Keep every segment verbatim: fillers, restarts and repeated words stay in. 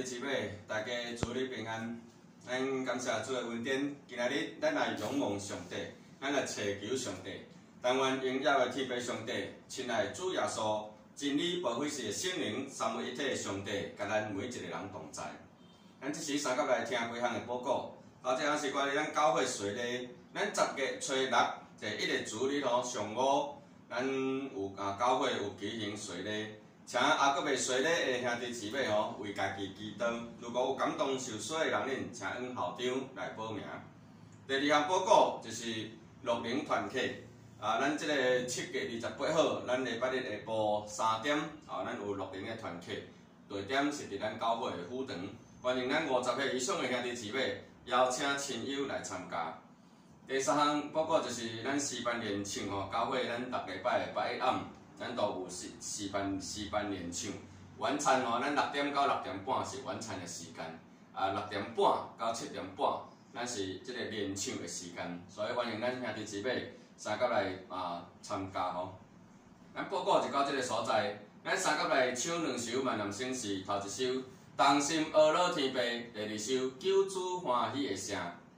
姊妹，大家祝你平安。咱感谢主的恩典，今仔日咱来仰望上帝，咱来祈求上帝。但愿荣耀的天父上帝，亲爱的主耶稣，真理保惠师的圣灵，三位一体的上帝，甲咱每一个人同在。咱即时三甲来听几项的报告。头一项是关于咱教会岁历，咱十月初六，第一个主日吼上午，咱有啊教会有举行岁历。 请阿阁未岁历的兄弟姊妹吼，为家己祈祷。如果有感动受洗的人恁，请按校长来报名。第二项报告就是乐龄团契，啊，咱即个七月二十八号，咱礼拜日下晡三点，啊，咱有乐龄的团契，地点是伫咱教会的府堂。欢迎咱五十岁以上的兄弟姊妹邀请亲友来参加。第三项报告就是咱诗班联唱吼，教会咱逐礼拜的八一暗。 咱都有诗诗班诗班联唱，晚餐吼，咱六点到六点半是晚餐的时间，啊六点半到七点半，咱是即个联唱的时间，所以欢迎咱兄弟姊妹三甲来啊参加吼。咱报告就到即个所在，咱三甲来唱两首万男生诗，头一首《同心阿老天父》，第二首《救主欢喜的声》。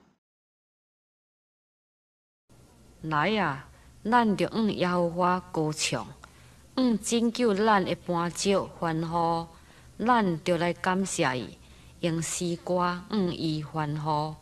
来啊，咱着向耶和华歌唱。 嗯，拯救咱的伴奏欢呼，咱就来感谢伊，用诗歌嗯伊欢呼。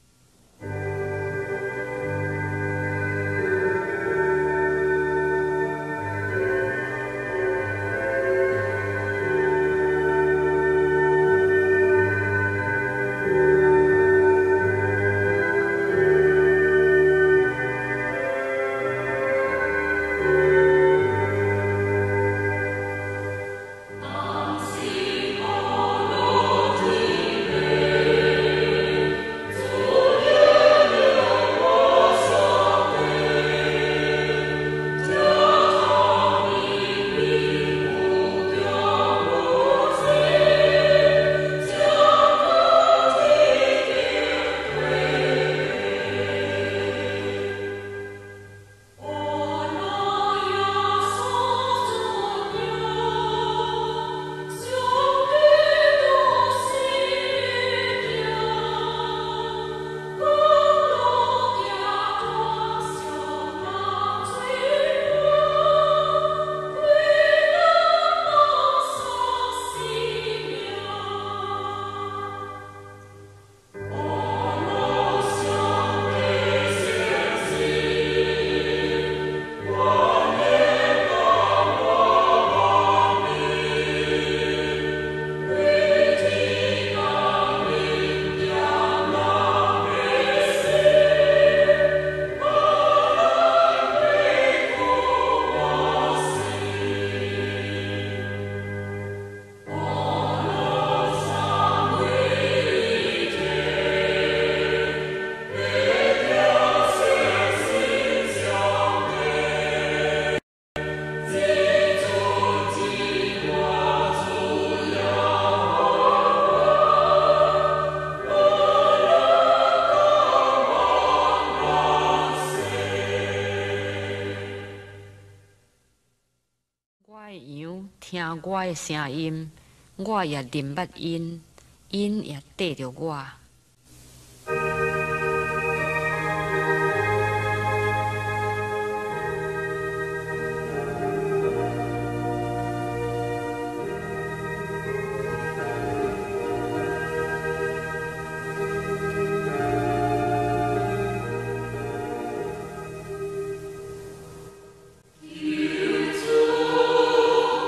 听我的声音，我也认捌因，因也缀着我。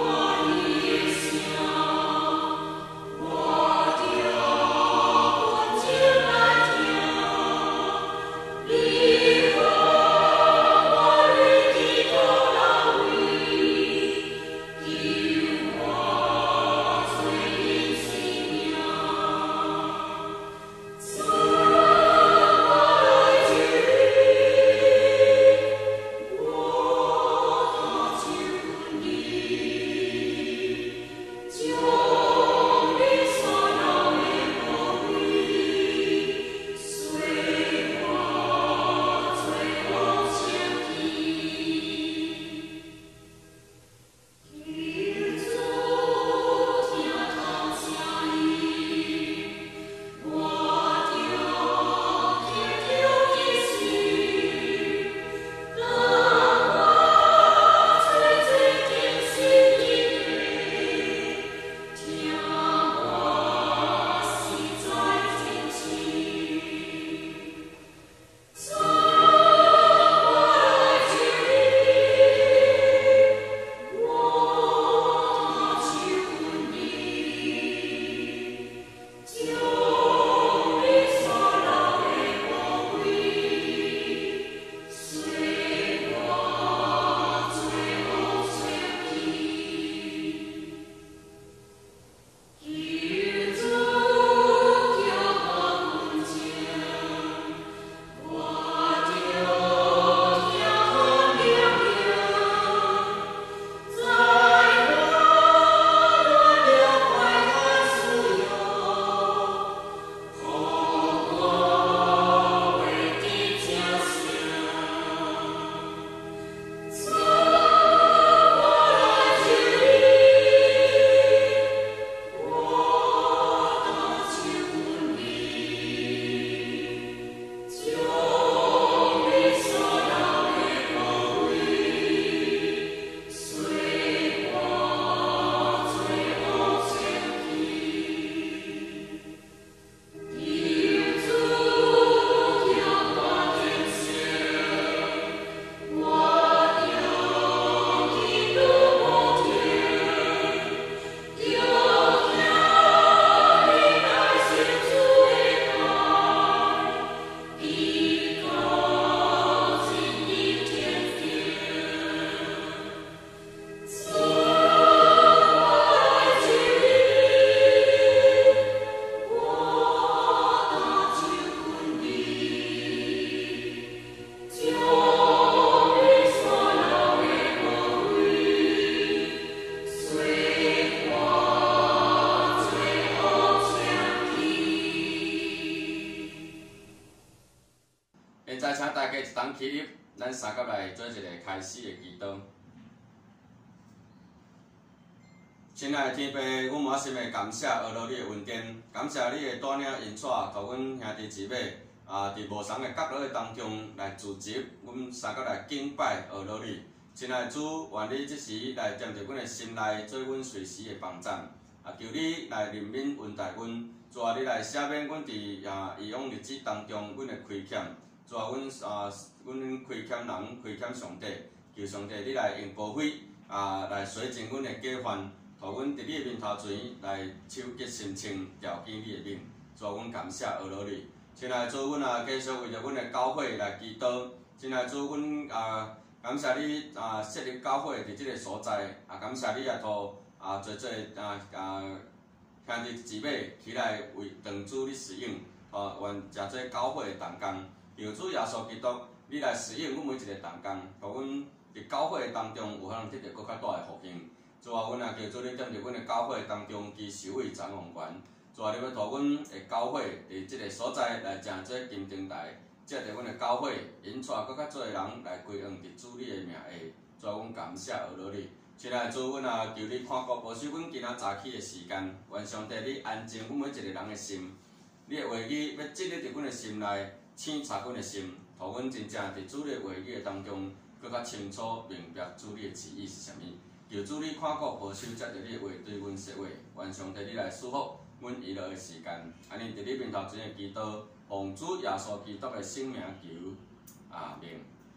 我起立，咱三甲来做一个开始的祈祷。亲爱的天父，阮满心的感谢，学罗你的恩典，感谢你的带领引带，互阮兄弟姊妹啊，伫无同的角落当中来聚集，阮三甲来敬拜学罗你。亲爱的主，愿你即时来踮伫阮的心内，做阮随时的帮站。啊，求你来怜悯恩待阮，主啊，你来赦免阮伫啊以往日子当中阮的亏欠，主啊，阮啊阮亏欠人，亏欠上帝，求上帝你来用保惠啊来洗净阮的过犯，互阮伫你的面头前来手洁心清，调见你的面。主啊，阮感谢学罗你。亲爱的主，阮啊继续为着阮的教会来祈祷。亲爱的主，阮啊。感谢你啊，设立教会伫即个所在，啊，感谢你也互啊，做做啊啊兄弟姊妹起来为堂主你使用，啊，愿诚做教会的同工，求主耶稣基督，你来使用阮每一个同工，互阮伫教会当中有可能得到更较大的福音。主啊，阮也求主你踮伫阮的教会当中基守卫掌王权。主啊，你要互阮的教会伫即个所在来诚做金灯台。借着阮的教会，引带搁较侪人来归向伫主你的名下，主啊，阮感谢学罗你。亲爱的主，阮也求你看顾保守阮今仔早起的时间，愿上帝你安静阮每一个人的心，你的话语要积入伫阮的心内，醒察阮的心，互阮真正伫主你的话语的当中，搁较清楚明白主你的旨意是啥物。求主你看顾保守，借着你的话对阮说话，愿上帝你来祝福阮娱乐的时间，安尼伫你面头前的祈祷。奉主耶稣基督的圣名求，阿们。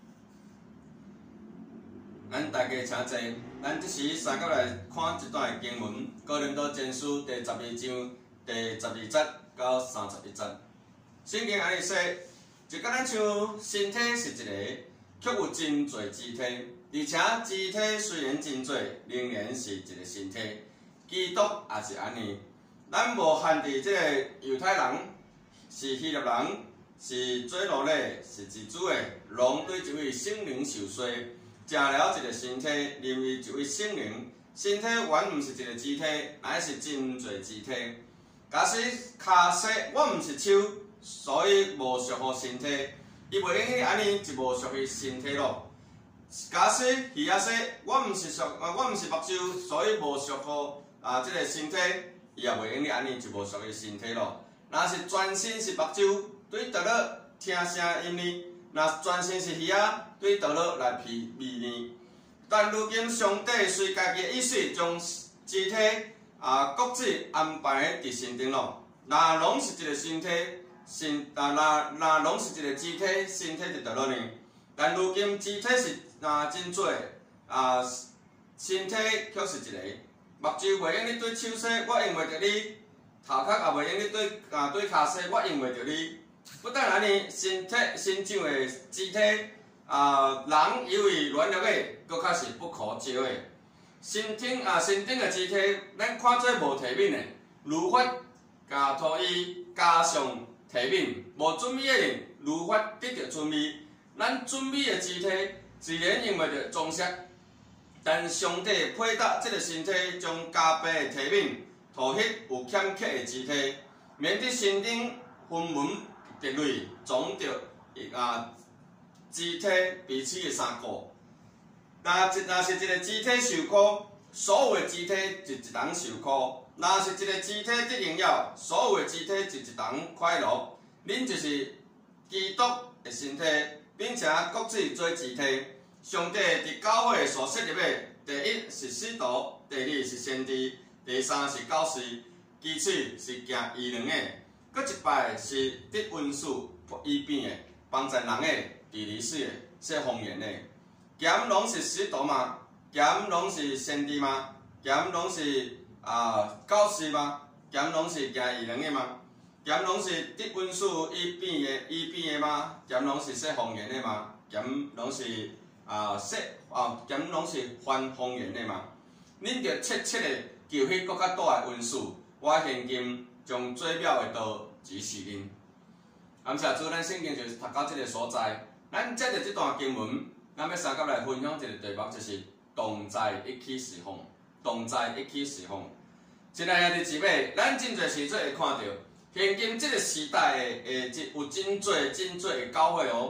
咱大家请坐，咱即时三甲来看一段经文，《哥林多前书》第十二章第十二节到三十一节。圣经安尼说，就甲咱像身体是一个，却有真侪肢体，而且肢体虽然真侪，仍然是一个身体。基督也是安尼，咱无限伫即个犹太人。是希腊人，是做奴隶，是自主的，拢对一位圣灵受洗，成了一个身体，认为一位圣灵。身体原毋是一个肢体，乃是真侪肢体。假使骹说我毋是手，所以无属乎身体，伊袂用去安尼就无属于身体咯。假使耳仔说我毋是属，我毋是目睭，所以无属乎啊即个身体，伊也袂用去安尼就无属于身体咯。若是全身是目睭，对倒落听声音呢；若全身是耳仔，对倒落来闻味呢。但如今上帝随家己的意思，将肢体啊各自安排伫身顶咯。若拢是一个身体，身啊若若拢是一个肢体，身体就倒落呢。但如今肢体是啊真多啊，身体却是一个。目睭袂用你对手说，我用袂着你。头壳也袂用你对啊对骹说，我用袂着你。不但安尼，身体身上的肢体啊，人以为软弱的，搁较是不可少的。身顶啊身顶的肢体，咱看做无体面的，如法加土伊加上体面，无准备的人，如法得着准备。咱准备的肢体，自然用袂着装饰，但上帝配搭这个身体，将加倍的体面。涂迄有欠缺的肢体，免得身顶分文滴泪，撞着啊肢体彼此的衫裤。若一若是一个肢体受苦，所有的肢体就一同受苦；若是一个肢体得荣耀，所有的肢体就一同快乐。恁就是基督的身体，并且各自做肢体。上帝伫教会所设立的，第一是使徒，第二是先知。第三是教师，其次是行异能的，搁一摆是得恩赐医病的，帮助人的，治理死的，说方言的。咸拢是使徒吗？咸拢是先知吗？咸拢是啊教师吗？咸拢是行异能的吗？咸拢是得恩赐医病的医病的吗？咸拢是说方言的吗？咸拢是啊说啊咸拢是翻方言的吗？恁着切切的。求迄搁较大的恩赐，我现今将最妙的道指示恁。感谢主，咱圣经就是读到即个所在，咱接着即段经文，咱要三甲来分享一个题目，就是同在一起侍奉。同在一起侍奉。亲爱的姊妹，咱真侪时阵会看到，现今即个时代的诶，有真侪真侪的教会哦，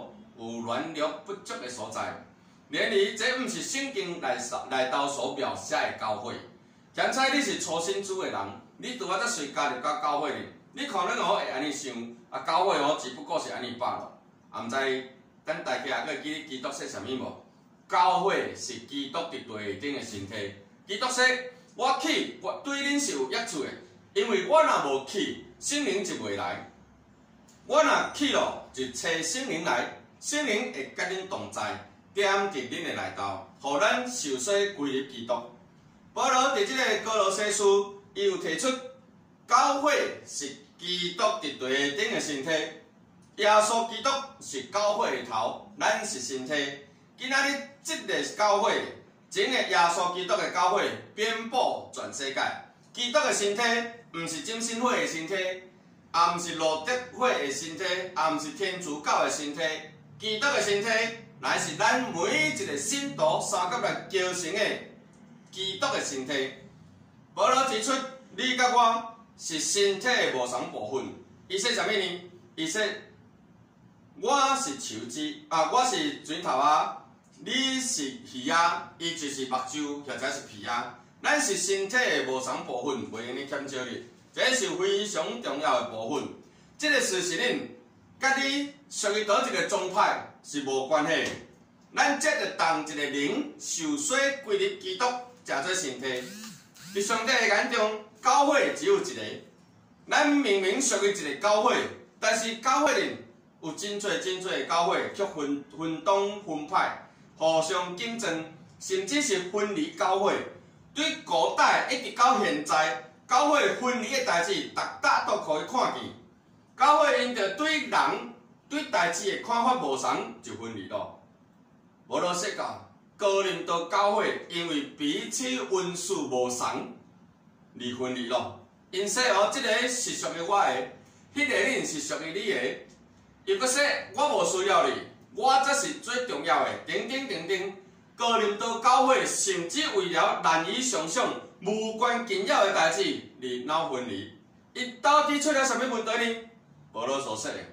有软弱不足的所在。然而，这毋是圣经内内头所描写的教会。现在你是初信主的人，你拄啊才随加入到教会里，你可能哦会安尼想，啊教会哦只不过是安尼罢了。啊，毋知咱大家还记基督说啥物无？教会是基督伫地顶的身体。基督说：我去，我对恁是有益处的，因为我若无去，圣灵就袂来；我若去咯，就找圣灵来，圣灵会甲恁同在，踮伫恁的内头，互咱受洗归入基督。保罗伫即个哥罗西书，伊有提出，教会是基督伫地顶的身体，耶稣基督是教会的头，咱是身体。今仔日即个教会，整个耶稣基督的教会遍布全世界。基督的身体，毋是浸信会的身体，也毋是路德会的身体，也毋是天主教的身体。基督的身体，乃是咱每一个信徒三角来构成的基督的身体。保罗指出，你甲我是身体的无同部分。伊说啥物呢？伊说，我是树枝，啊，我是水头啊。你是鱼仔，伊就是目睭或者是皮仔。咱是身体的无同部分，袂用你欠少你，这是非常重要的部分。这个事实恁，甲你属于倒一个宗派是无关系的。咱这着当一个灵受洗归入基督，食做身体。伫上帝的眼中，教会只有一个。咱明明属于一个教会，但是教会里有真侪真侪的教会却分分东分派。互相竞争，甚至是分离教会。对古代一直到现在，教会分离的代志，逐搭都可以看见。教会因着对人、对代志的看法无同，就分离咯。保罗说到，哥林多教会因为彼此温属无同，而分离咯。因说哦，即、这个是属于我的，迄、那个人是属于你的。伊阁说，我无需要你。我才是最重要的，等等等等。哥林多教会甚至为了难以想象、无关紧要的代志而闹分离。伊到底出了什么问题呢？保罗所说的，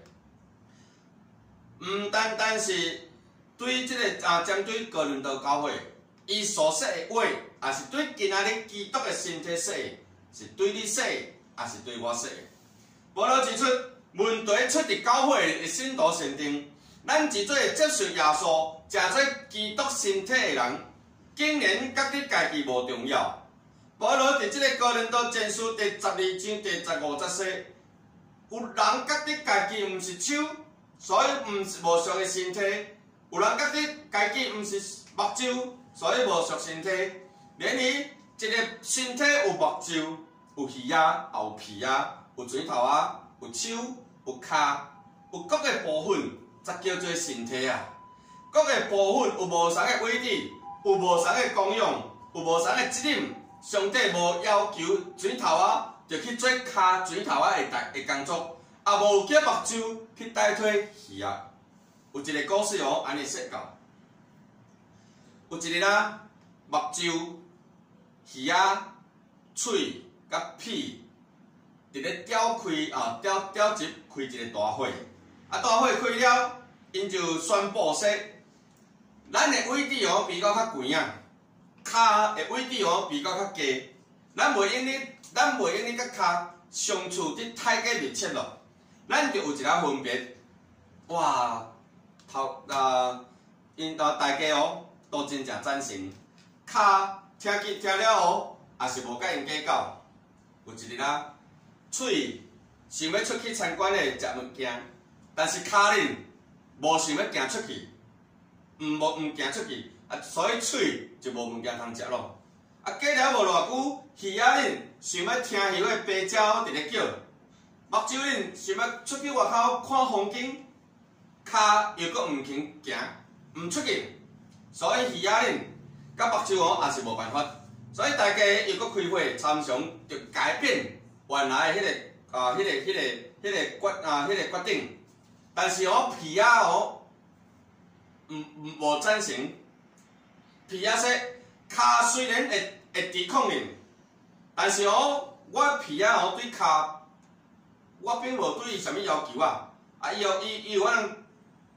毋单单是对这个啊，针对哥林多教会，伊所说的话，也是对今仔日基督的身体说的，是对你说的，也是对我说的。保罗指出，问题出伫教会的信徒身上。咱一做接受耶稣、食做基督身体的人，竟然觉得家己无重要。保罗伫即个哥林多前书第十二章第十五节说，有人觉得家己毋是手，所以毋是无属的身体；有人觉得家己毋是目睭，所以无属身体。然而，一个身体有目睭、有耳仔、也有皮仔、有嘴头仔、有手、有骹，有各个部分。才叫做身体啊！各个部分有无同的位置，有无同的功用，有无同的责任。上帝无要求水头啊，就去做骹水头啊的代的工作，也无叫目睭去代替耳啊。有一个故事哦，安尼说到，有一日啊，目睭、耳仔、喙甲鼻，伫咧吊开啊吊吊集开一个大会。啊，大会开了，因就宣布说，咱的位置哦比较较悬啊，骹的位置哦比较较低，咱袂用哩，咱袂用哩甲骹相处得太过密切咯，咱就有一个分别。哇，头啊，因啊大家哦都真正赞成，骹听见听了哦，也是无甲因计较。有一日啊，喙想要出去参观的食物件。但是骹恁无想要行出去，毋无毋行出去，啊，所以喙就无物件通食咯。啊，过了无偌久，耳仔恁想要听迄个芭蕉伫咧叫，目睭恁想要出去外口看风景，骹又阁毋肯行，毋出去，所以耳仔恁甲目睭哦也是无办法。所以大家又阁开会参详，就改变原来的迄、那个啊，迄、那个、迄、那个、迄、那个决啊，迄、那个决定。但是哦，皮仔哦，毋毋无赞成。皮仔说，骹虽然会会抵抗恁，但是哦，我皮仔哦对骹，我并无对伊啥物要求啊。啊，伊哦伊伊有可能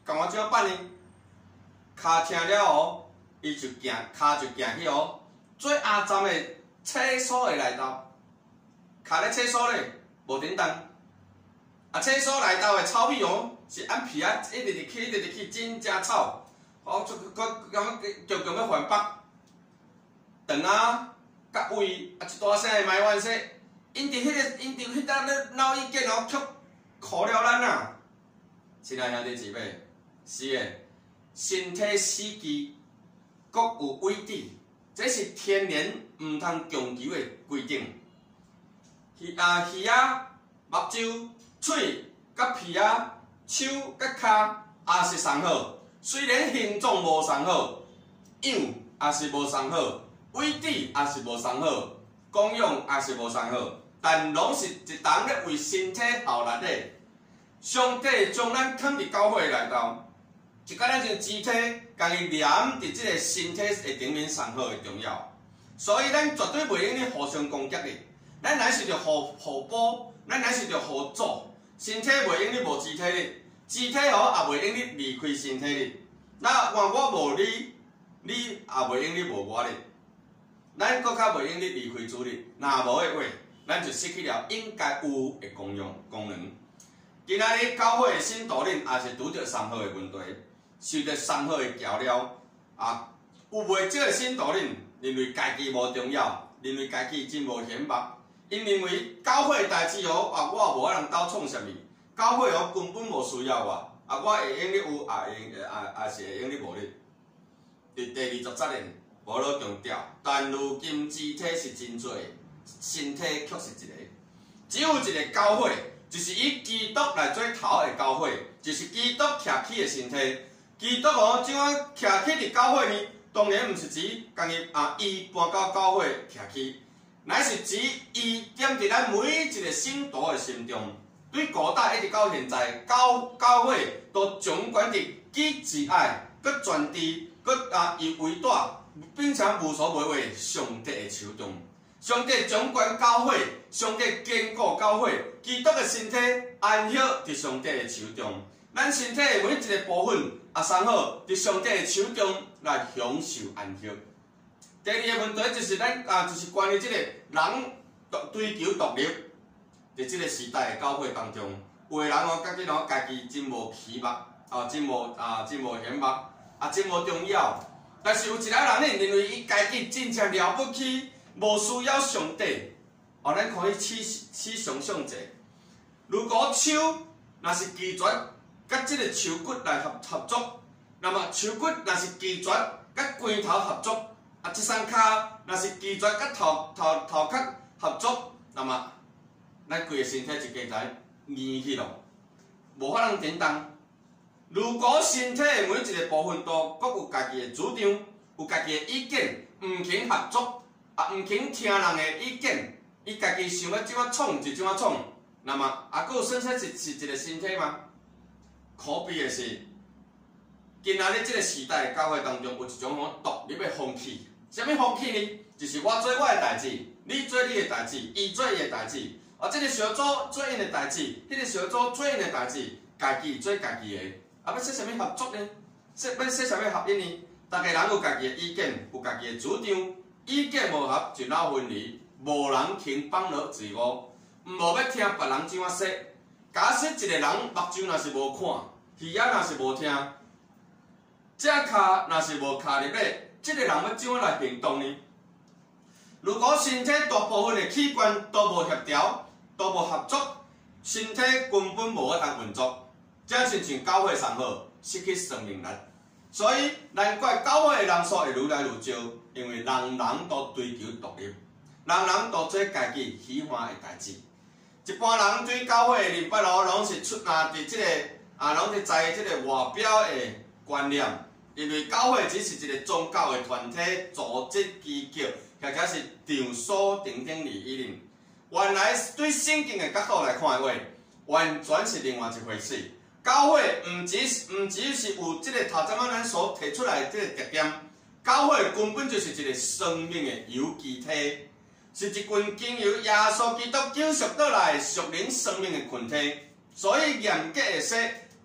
共我怎样办呢？骹疼了后，伊就行，骹就行去哦，最暗站的厕所的内头，徛咧厕所咧，无叮当。啊，厕所内头的臭味哦，是按鼻啊，一直直去，一直直去，真正臭。哦，就佮感觉强强要反北，肠啊，甲胃啊，一大声的埋怨说，因伫迄个，因伫迄搭咧脑意见哦，却苦了咱啊！亲爱兄弟姊妹，是的，身体死机，各有位置，这是天然毋通强求的规定。鱼啊，鱼啊，目睭、喙、甲鼻啊、手、甲骹也是上好。虽然形状无上好，样也是无上好，位置也是无上好，功用也是无上好，但拢是一同咧为身体效力的。上帝将咱放伫教会内头，就敢咱像肢体，家己黏伫即个身体的顶面上好的重要。所以咱绝对袂用咧互相攻击的。咱乃是着互互补，咱乃是着互助。身体袂用咧无肢体的。肢体吼也袂用你离开身体哩，那换我无你，你也袂用你无我哩，咱搁较袂用你离开主哩。若无的话，咱就失去了应该有的功用功能。今仔日教会的信徒恁也是拄着三好的问题，受着三好的搅了啊！有袂少的信徒恁认为家己无重要，认为家己真无显目，因认为教会的代志哦啊，我无法通斗创啥物。教会哦根本无需要我，啊我会用你有，也会用，也也是会用你无你。伫第二十节呢，无老强调，但如今肢体是真多，身体却是一个。只有一个教会，就是以基督来做头的教会，就是基督徛起的身体。基督哦，怎啊徛起伫教会呢？当然毋是指家己啊，伊搬到教会徛起，乃是指伊踮伫咱每一个信徒的心中。对古代一直到现在，教教会都掌管伫既慈爱、佮专制、佮啊以伟大，并且无所不为上帝的手中。上帝掌管教会，上帝坚固教会，基督的身体安息伫上帝的手中。咱身体的每一个部分也生好伫上帝的手中来享受安息。第二个问题就是咱啊，就是关于即个人追求独立。伫即个时代的教会当中，有个人哦，觉得哦，家己真无起目，啊，真无啊，真无显目，啊，真无重要。但是有一个人呢，认为伊家己真正了不起，无需要上帝。哦，咱可以试试想象者，如果手若是肌绝，甲即个手骨来合合作，那么手骨若是肌绝，甲关头合作，啊，即双骹若是肌绝，甲头头头壳合作，那么。咱规个身体就加在硬去咯，无法通振动。如果身体的每一个部分都各有家己的主张，有家己的意见，毋肯合作，啊，毋肯听人的意见，伊家己想要怎啊创就怎啊创，那么啊，佫有算说是是一个身体吗？可悲的是，今仔日即个时代的教会当中有一种吼独立的风气。啥物风气呢？就是我做我的代志，你做你的代志，伊做伊的代志。啊，即个小组做因的代志，迄个小组做因的代志，家己做家己的。啊，要说啥物合作呢？说要说啥物合一呢？大家人有家己的意见，有家己的主张，意见无合就闹分离，无人肯放落自我，毋无要听别人怎啊说。假设一个人目睭若是无看，耳仔若是无听，只骹若是无骹入咧，即个人要怎啊来行动呢？如果身体大部分的器官都无协调，都无合作，身体根本无法通运作，这亲像教会上好，失去生命力。所以难怪教会的人数会愈来愈少，因为人人都追求独立，人人都做家己喜欢的代志。一般人对教会的礼拜咯，拢是出啊伫即个啊，拢是在即个外表的观念，认为教会只是一个宗教的团体、组织机构，或者是场所等等而已。原来对圣经的角度来看的话，完全是另外一回事。教会毋只毋只是有即个头前仔咱所提出来的即个特点，教会根本就是一个生命的有机体，是一群经由耶稣基督救赎倒来的属灵生命的群体。所以严格的说，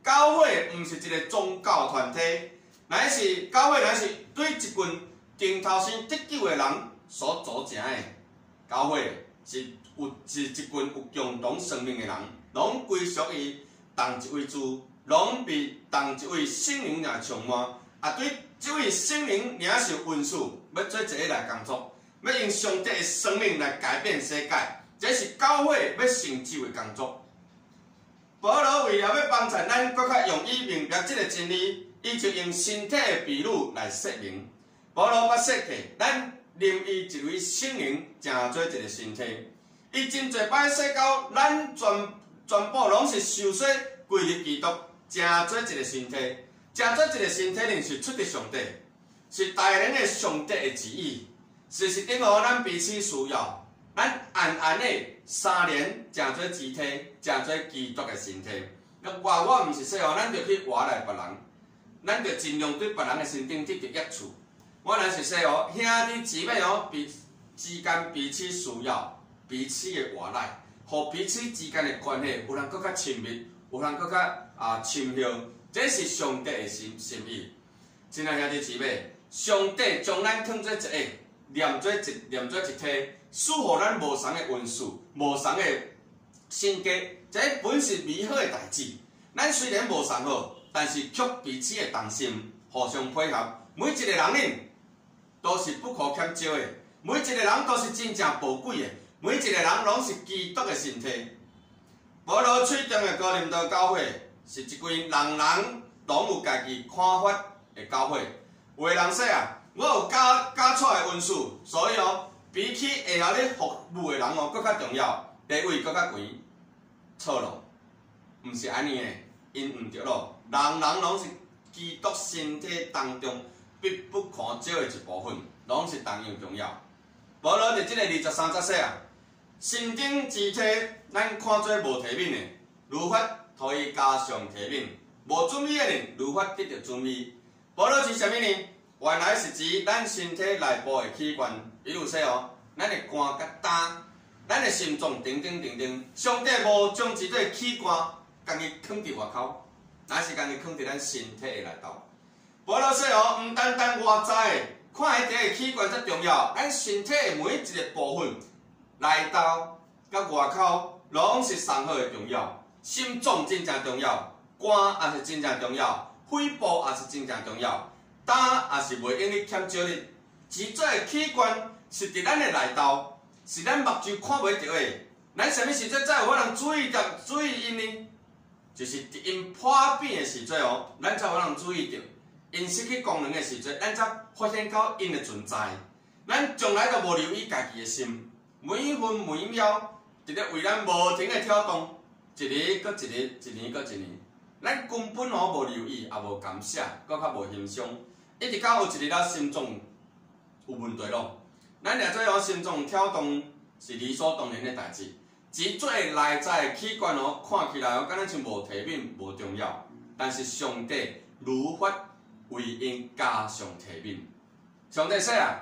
教会毋是一个宗教团体，乃是教会乃是对一群顶头先得救的人所组成的。教会是有是一群有共同生命的人，拢归属于同一位主，拢被同一位圣灵来充满。啊，对这位圣灵领受恩赐，要做一个来工作，要用上帝的生命来改变世界，这是教会要成就的工作。保罗为了要帮助咱搁较容易明白这个真理，伊就用身体的比喻来说明。保罗捌说过，咱任意一位圣灵，成做一个身体。伊真侪摆说到，咱全全部拢是受洗归入基督，成做一个身体。成做一个身体，呢是出自上帝，是大能的上帝的旨意。事实顶互咱彼此需要，咱暗暗的三连成做肢体，成做基督的身体。那活我毋是说哦，咱着去活来别人，咱着尽量对别人的身顶得到益处。我若是说哦，兄弟姊妹哦，彼之间彼此需要，彼此的活来，互彼此之间的关系有人更较亲密，有人更较啊亲热。这是上帝的心心意，亲爱兄弟姊妹，上帝将咱放做一个，连做一连做一体，赐予咱无同的恩赐，无同的性格，这本是美好的代志。咱虽然无同好，但是却彼此的同心，互相配合。每一个人呢，都是不可欠少的，每一个人都是真正宝贵的，每一个人拢是基督的身体。保罗吹动的哥林多教会。是一群人人拢有家己看法的教会。有个人说啊，我有加加错的恩赐，所以哦，比起会晓咧服务的人哦，搁较重要，地位搁较悬。错咯，毋是安尼的，因毋对咯。人人拢是基督身体当中必不可少的一部分，拢是同样重要。保罗伫即个二十三节说啊，身顶肢体咱看做无体面的，如法。互伊加上提名，无准备的人如法得到准备。保罗指啥物呢？原来是指咱身体内部的器官，比如说哦，咱的肝甲胆，咱的心脏等等等等。上帝无将一个器官家己放伫外口，乃是家己放伫咱身体的内头。保罗说哦，毋单单外在的，看迄个器官才重要，咱身体的每一个部分，内头甲外口拢是上好的重要。心脏真正重要，肝也是真正重要，肺部也是真正重要，胆也是袂用你欠少哩。其做的器官是伫咱的内头，是咱目睭看袂到的。咱啥物时阵才有可能注意到注意因呢？就是伫因破变的时阵哦，咱才有可能注意到；因失去功能的时阵，咱才发现到因的存在。咱从来都无留意家己的心，每分每秒伫咧为咱无停的跳动。一年搁一年，一年搁一年，咱根本哦无留意，也无感谢，搁较无欣赏，一直到有一日咱心脏有问题咯。咱若做哦心脏跳动是理所当然的代志，只做内在的器官哦，看起来哦，敢若像无体面、无重要，但是上帝如法为因加上体面。上帝说啊，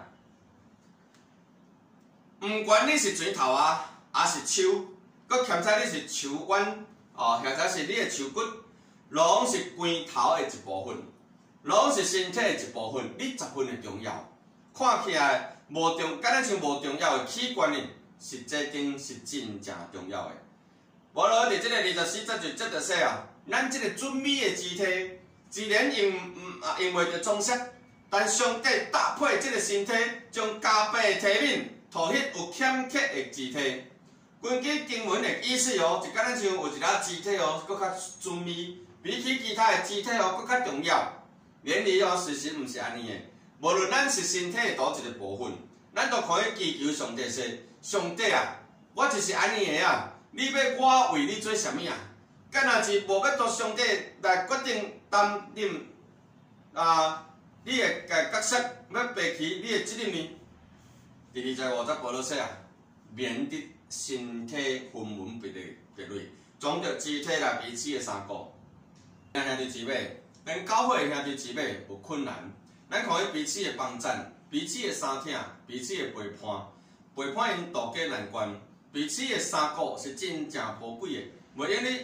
毋管你是拳头啊，还是手。搁欠在你是手腕哦，或者是你的手骨，拢是拳头的一部分，拢是身体的一部分，你十分的重要。看起来无重，敢若像无重要的器官呢，实际顶是真正重要的。保罗伫即个二十四节就接着说啊，咱即个准美的肢体，自然用毋啊用袂着装饰，但上帝搭配即个身体，将加倍的体面，互迄有欠缺的肢体。根据经文的意思哦，就敢若像有一个肢体哦，搁较准美，比起其他的肢体哦，搁较重要。原理哦，事实毋是安尼的。无论咱是身体的倒一个部分，咱都可以祈求上帝说：上帝啊，我就是安尼的啊，你要我为你做啥物啊？敢若是无要到上帝来决定担任啊你的角色，要背起你的责任呢？第二十五节保罗说啊，免得身体分门别类别类，总着肢体来彼此的相顾。咱兄弟姊妹，咱教会的兄弟姊妹有困难，咱可以彼此的帮赞，彼此的相挺，彼此的陪伴，陪伴因渡过难关，彼此的相顾是真正宝贵的。袂用你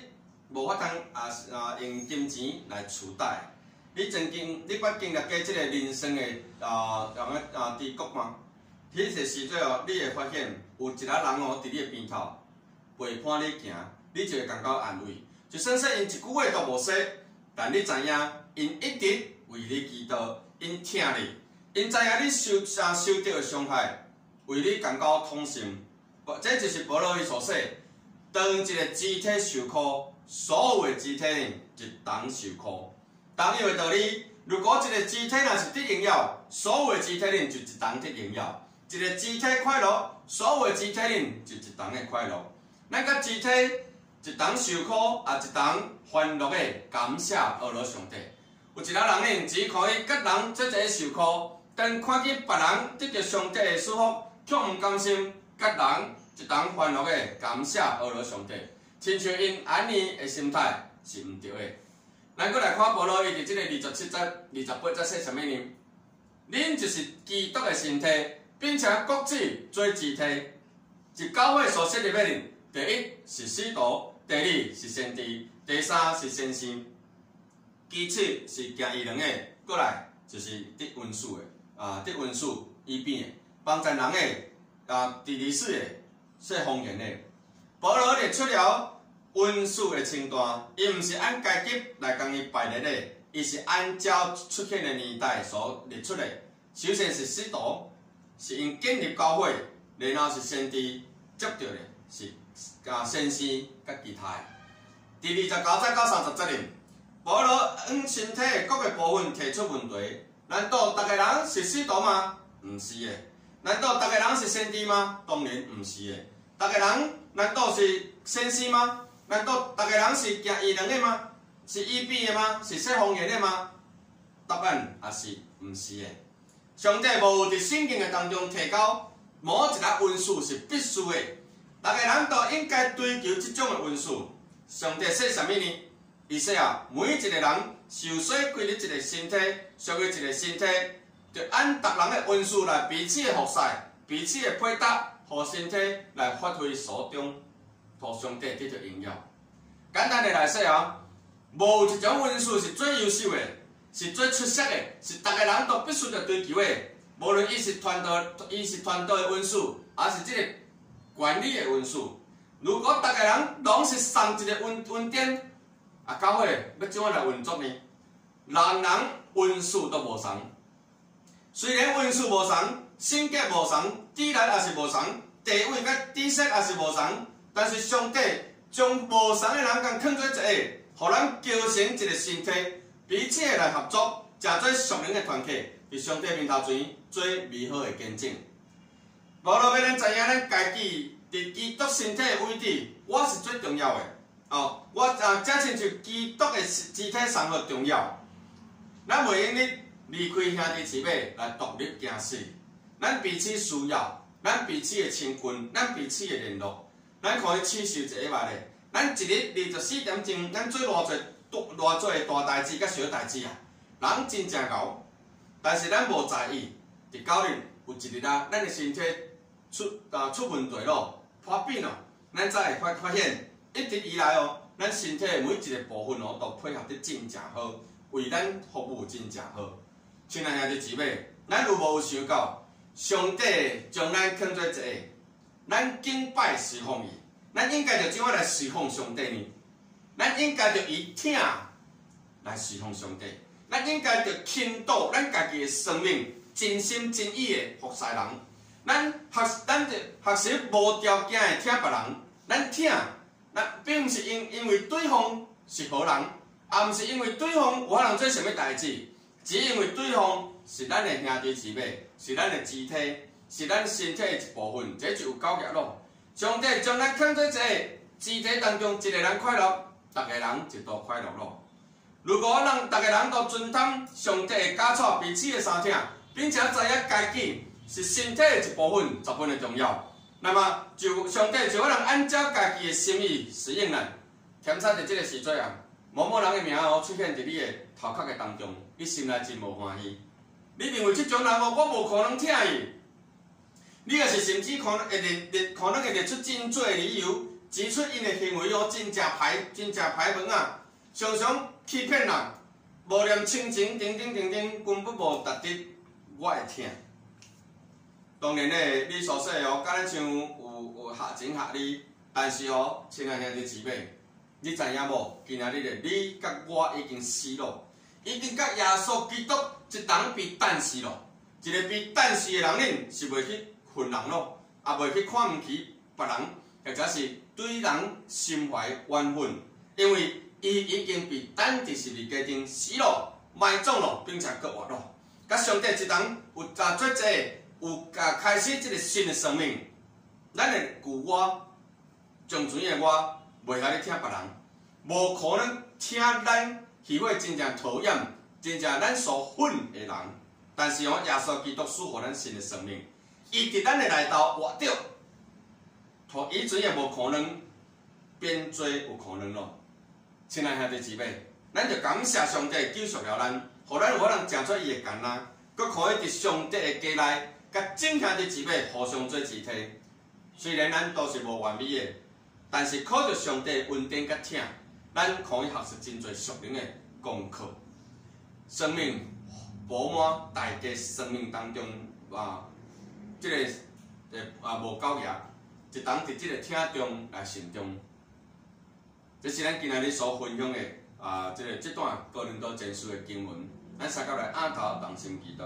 无法通啊啊用金钱来取代。你曾经你捌经历过即个人生的啊样个啊低谷吗？迄个时阵哦，你会发现有一个人哦，伫你的边头陪伴你行，你就会感到安慰。就算说因一句话都无说，但你知影因一直为你祈祷，因疼你，因知影你受啊受到的伤害，为你感到痛心。这就是保罗伊所说：当一个肢体受苦，所有的肢体一同受苦。同样的道理，如果一个肢体若是得荣耀，所有的肢体人就一同得荣耀；一个肢体快乐，所有的肢体人就一同的快乐。咱甲肢体一同受苦，也一同欢乐的感谢阿罗上帝。有一个人呢，只可以甲人做一受苦，但看见别人得到上帝的祝福，却毋甘心甲人一同欢乐的感谢阿罗上帝，亲像因安尼的心态是毋对的。咱搁来看保罗，伊伫即个二十七节、二十八节说啥物呢？恁就是基督的身体，并且各自做肢体。一教会所设立的人，第一是使徒，第二是先知，第三是先生，其次是行异能的，过来就是得温书的啊，得温书医病的，帮助人的啊，第二世的说方言的。保罗列出了温书的清单，伊毋是按阶级来共伊排列的，伊是按照出现的年代所列出的。首先是使徒，是因建立教会，然后是先知，接着的是啊先生甲其他的。第二十九节到三十节里，保罗按身体各个部分提出问题：难道逐个人是使徒吗？毋是的。难道逐个人是先知吗？当然毋是的。逐个人难道是先生吗？难道逐个人是行异能的吗？是医病的吗？是说方言的吗？答案也是毋是的。上帝无伫圣经的当中提到某一个温数是必须的，逐个人都应该追求即种的温数。上帝说啥物呢？伊说啊，每一个人受水归入一个身体，属于一个身体，就按逐人的温数来彼此的服侍，彼此的配搭，互身体来发挥所长。互上帝得到荣耀。简单的来说啊，无一种温数是最优秀的，是最出色的，是逐个人都必须要追求的。无论伊是团队，伊是团队的温数，还是即个管理的温数。如果逐个人拢是送一个温温点，啊，教会要怎样来运作呢？人人温数都无同。虽然温数无同，性格无同，智力也是无同，地位甲知识也是无同。但是上帝将无同的人共放做一个，互咱构成一个身体，彼此来合作，成做属灵的团体，伫上帝面头前做美好的见证。保罗要咱知影，咱家己伫基督身体的位置，我是最重要的。哦，我啊，这亲像基督的肢体上好重要。咱袂用咧离开兄弟姊妹来独立行事，咱彼此需要，咱彼此的亲近，咱彼此的联络。咱可以刺绣一个物咧，咱一日二十四点钟，咱做偌侪偌做的大代志甲小代志啊，人真正牛。但是咱无在意，伫九日有一日啊，咱的身体出啊出问题咯，破病咯，咱才会发发现，一直以来哦，咱身体的每一个部分哦，都配合得真正好，为咱服务真正好。亲爱兄弟姊妹，咱有无有想到，上帝将咱看做一个？咱敬拜侍奉伊，咱应该着怎样来侍奉上帝呢？咱应该着以疼来侍奉上帝，咱应该着倾倒咱家己的生命，真心真意的服侍人。咱学，咱着学习无条件的疼别人。咱疼，咱并毋是因因为对方是好人，也毋是因为对方有法通做啥物代志，只因为对方是咱的兄弟姊妹，是咱的肢体。是咱身体的一部分，这就有够格咯。上帝将咱看做一个肢体当中一个人快乐，逐个人就都快乐咯。如果咱逐个人都尊重上帝的教导，彼此的相疼，并且知影家己是身体的一部分，十分的重要。那么就上帝就可能按照家己的心意适应咱。添差伫即个时阵啊，某某人的名哦出现伫你的头壳的当中，你心内真无欢喜。你认为即种人哦，我无可能疼伊。你若是甚至可能会列列可能会列出真多理由， 指出因的行为哦，真正歹，真正歹门啊！常常欺骗人，无念亲情，等等等等，根本无达得我的疼。当然咧，你所说哦，敢若像有有合情合理，但是哦，亲爱兄弟姊妹，你知影无？今仔日的你甲我已经死了，已经甲耶稣基督一同被诞死了。一个被诞死的人，恁是袂去恨人咯，也袂去看唔起别人，或者是对人心怀怨恨，因为伊已经被诞伫十字架顶死了、埋葬了，并且搁活了。甲上帝一同有啊做这有甲开始即个新的生命，咱的旧我、将前的我，袂晓咧听别人，无可能听咱迄伙真正讨厌、真正咱所恨的人。但是哦，耶稣基督赐予咱新的生命，伊伫咱的内头活着，互以前也无可能变做有可能咯。亲爱兄弟姊妹，咱就感谢上帝救赎了咱，互咱有法通食出伊的干呐，佮可以伫上帝的家内，甲正兄弟姊妹互相做肢体。虽然咱都是无完美的，但是靠着上帝的恩典甲疼，咱可以学习真侪属灵的功课，生命。饱满大家生命当中啊，即、这个诶啊无够业，一同伫即个听中来成长。这是咱今仔日所分享的啊，即、这个这段哥林多前书的经文，咱三角来按头同心祈祷。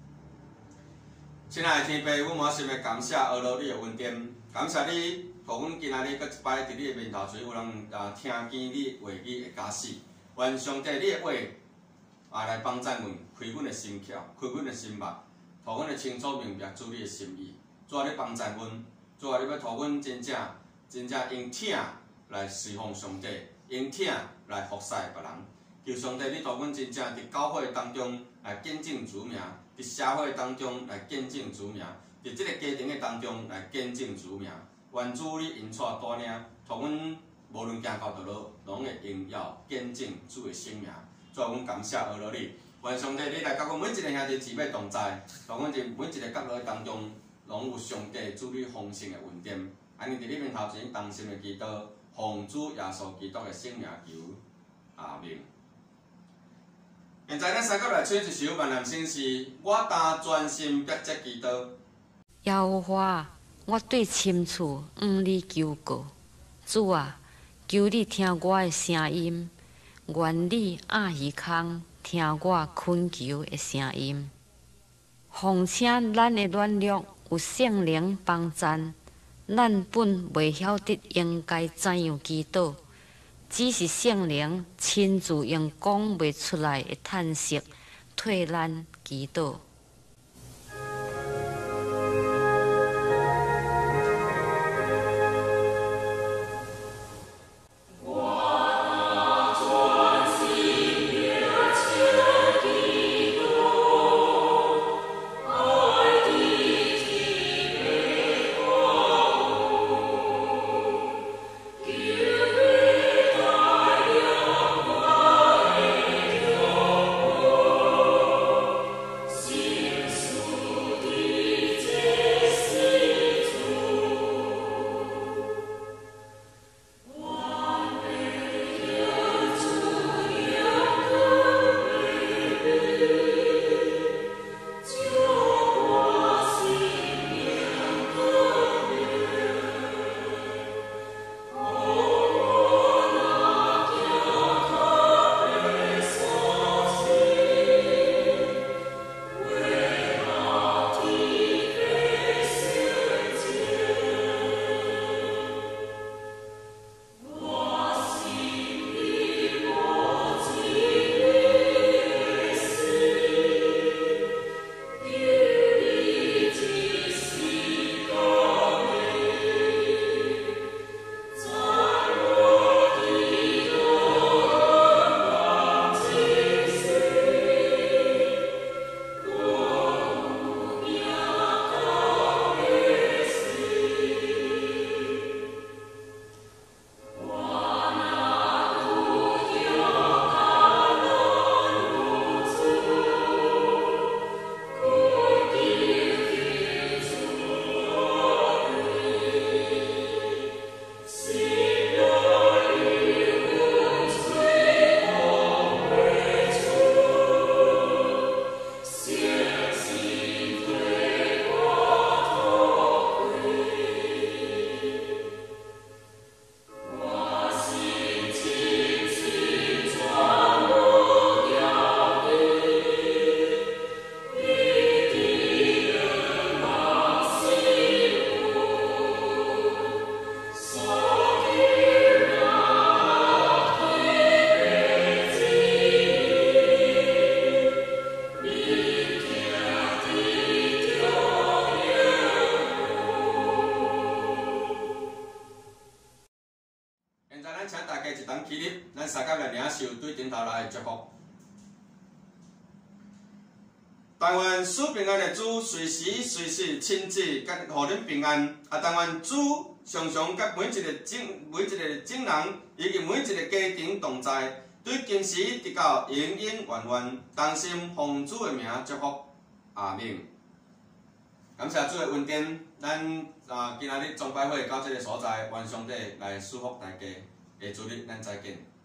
亲爱的天父，阮满心的感谢阿罗你的恩典，感谢你，互阮今仔日搁一摆伫你的面头前有人啊听见你话语的假使，愿上帝你的话。啊，来帮助阮开阮的心窍，开阮的心目，互阮会清楚明白主你的心意。主啊，你帮助阮，主啊，你要互阮真正真正用疼来侍奉上帝，用疼来服侍别人。求上帝，你互阮真正伫教会当中来见证主名，伫社会当中来见证主名，伫即个家庭的当中来见证主名。愿主你引带带领，互阮无论行到倒落，拢会荣耀见证主的生命。主啊，阮感谢阿罗你，愿上帝你来甲阮每一个兄弟姊妹同在，互阮伫每一个角落当中，拢有上帝主你丰盛的恩典。安尼伫你面头前同心的祈祷，奉主耶稣基督的圣名求，阿门。现在咱三角来唱一首万难心事，我当专心迫切祈祷。 耶和华，我对深处向你求告，主啊，求你听我的声音。愿你暗耳空听我恳求的声音，况且咱的软弱有圣灵帮赞，咱本袂晓得应该怎样祈祷，只是圣灵亲自用讲袂出来的叹息替咱祈祷。 See 一当起立，咱三甲来领受对顶头来的祝福。但愿主平安的主随时随时亲自甲予恁平安。啊，但愿主常常甲每一个种每一个种人以及每一个家庭同在，对今时直到永永远远，同心奉主的名祝福。阿们。感谢主的恩典，咱啊今仔日崇拜会到这个所在，愿上帝来祝福大家。下主日咱再见。